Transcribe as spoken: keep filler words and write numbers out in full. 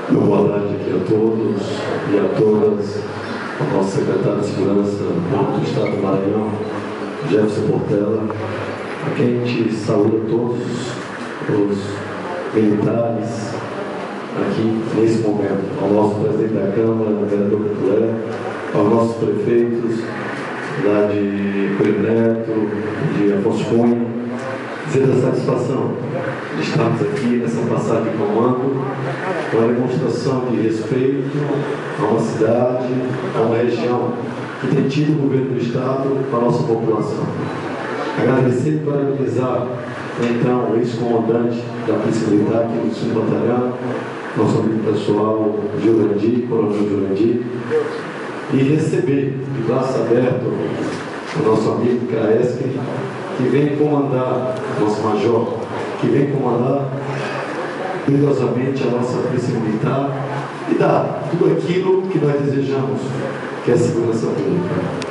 Uma boa tarde aqui a todos e a todas, ao nosso secretário de Segurança do Estado do Maranhão, Jefferson Portela, a quem a gente saúda todos os militares aqui nesse momento, ao nosso presidente da Câmara, o vereador Catulé, aos nossos prefeitos lá de Coelho Neto, de Afonso Cunha, dizer da satisfação de estarmos aqui nessa passagem de comando, uma demonstração de respeito a uma cidade, a uma região que tem tido o governo do Estado para a nossa população. Agradecer e parabenizar, então, o ex-comandante da Polícia Militar aqui do Sul Batalhão, nosso amigo pessoal, Jurandir, Coronel Jurandir, e receber de braço aberto o nosso amigo Caesque, que vem comandar, nosso major, que vem comandar rigorosamente a nossa Polícia Militar e dar tudo aquilo que nós desejamos, que é a segurança pública.